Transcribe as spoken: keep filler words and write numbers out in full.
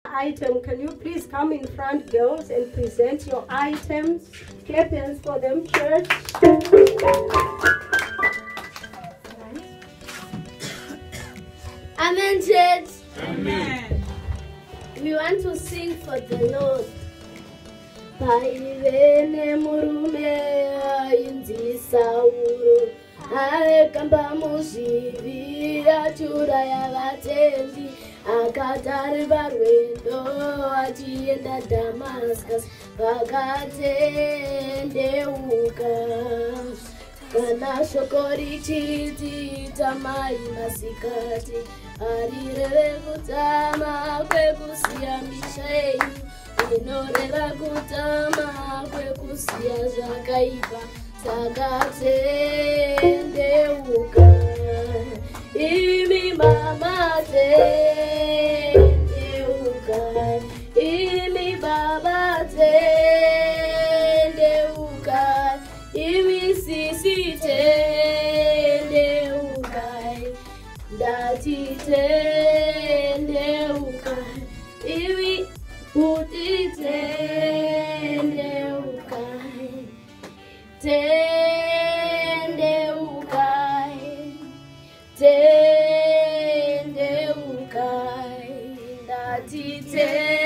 Item, can you please come in front, girls, and present your items? Clap hands for them, church. Amen, church. Amen. We want to sing for the Lord. Paivene murume inzi Sauro aekamba muzvivi achuraya vatendi akatarira rwendo achienda Damascus vakatendeuka kana shoko richiti tamai masikati arireve kutama kwekusiya misha yenyu inoreva kutama kwekusiya zvakaipa takatendeuka imi mama tendeuka imi baba tendeuka imi sisi tendeuka ndati tendeuka imi Uti tendeuka, tendeuka, tendeuka, ndati tendeuka.